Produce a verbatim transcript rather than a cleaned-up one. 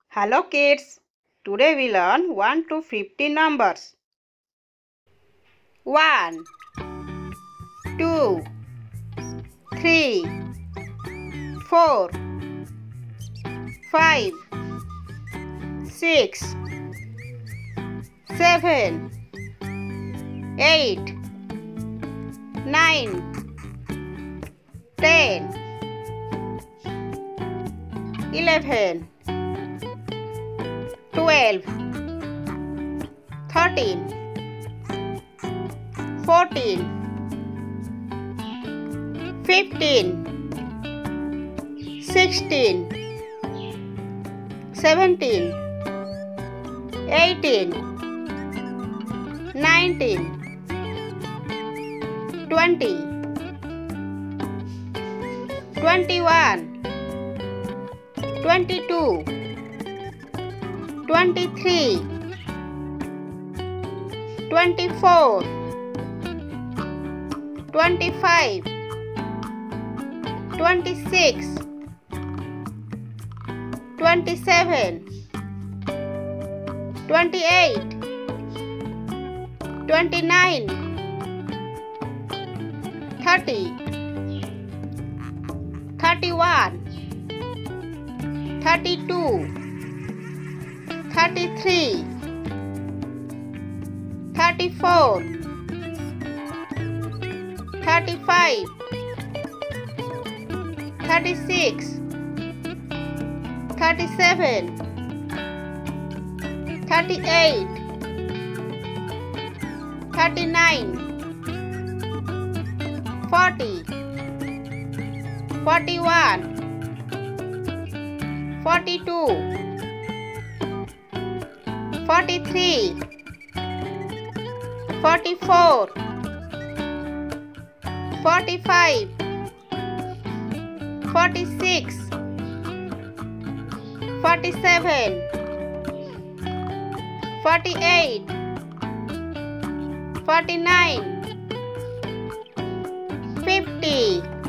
Hello kids, today we learn one to fifty numbers. one, two, three, four, five, six, seven, eight, nine, ten, eleven, twelve, thirteen, fourteen, fifteen, sixteen, seventeen, eighteen, nineteen, twenty, twenty-one, twenty-two, twenty-three, twenty-four, twenty-five, twenty-six, twenty-seven, twenty-eight, twenty-nine, thirty, thirty-one, thirty-two, thirty-three, thirty-four, thirty-five, thirty-six, thirty-seven, thirty-eight, thirty-nine, forty, forty-one, forty-two, forty-three, forty-four, forty-five, forty-six, forty-seven, forty-eight, forty-nine, fifty.